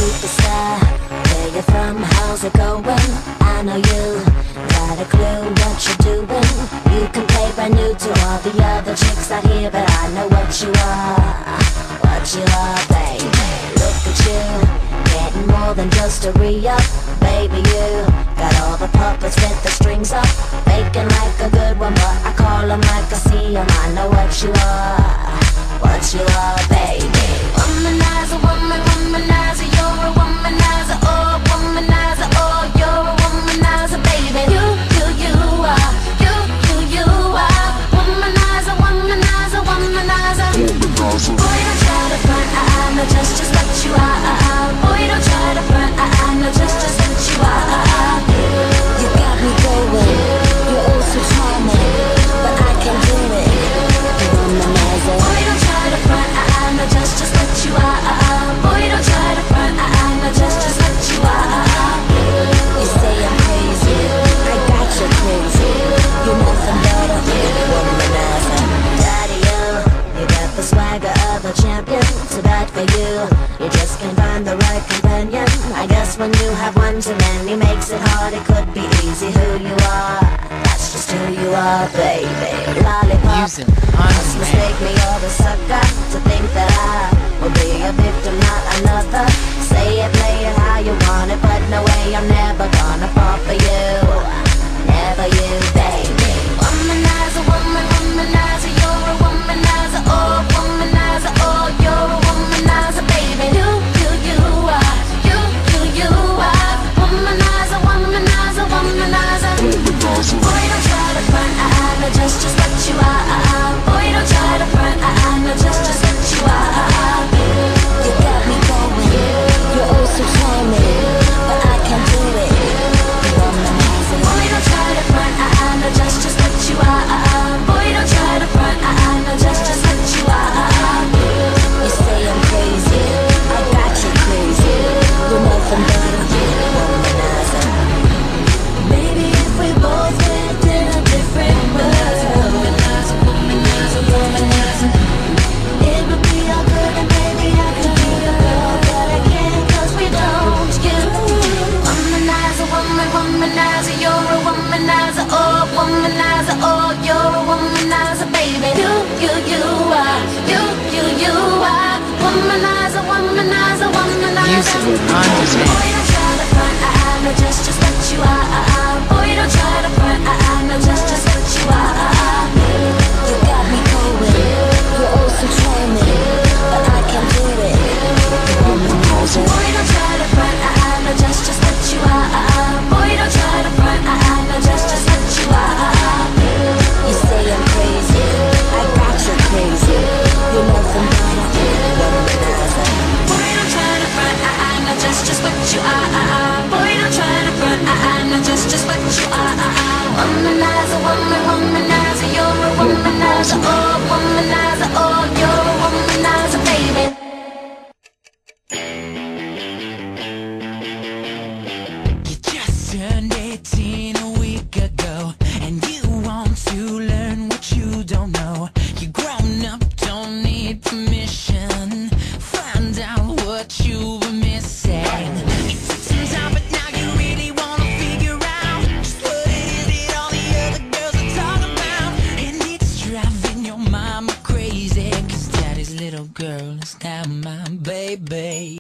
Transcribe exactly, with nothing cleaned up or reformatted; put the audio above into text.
superstar. Where you from? How's it going? I know you got a clue what you're doing. You can play brand new to all the other chicks out here, but I know what you are, what you are, baby. Look at you, getting more than just a re-up. Baby, you got all the puppets with the strings up, faking like a good one, but I call them like I see them. I know what you are, what you are, baby. Womanizer, woman, womanizer, you're a womanizer, oh, womanizer, oh, you're a womanizer, baby. You, you, you are, you, you, you are, womanizer, womanizer, womanizer. Boy, don't try to front, I, I know just, just what you are, uh, uh. Boy, don't try to front, I, I know just, just what you are, uh, uh. You got me going, you're all so charming, but I can't do it, womanizer. Boy, don't try to front, I, I know just, just what you are, uh, uh. Boy, don't try to front, I, I know just, just what you are, uh, uh. You say I'm crazy, I got you crazy, you're nothing but a womanizer. Daddy, you, you got the swagger of a champion, too bad for you, you just can't find the right companion. I guess when you have one too many makes it hard, it could be easy who you are, that's just who you are, baby. Lollipop, must mistake me or the sucker to think that I will be a victim, not another.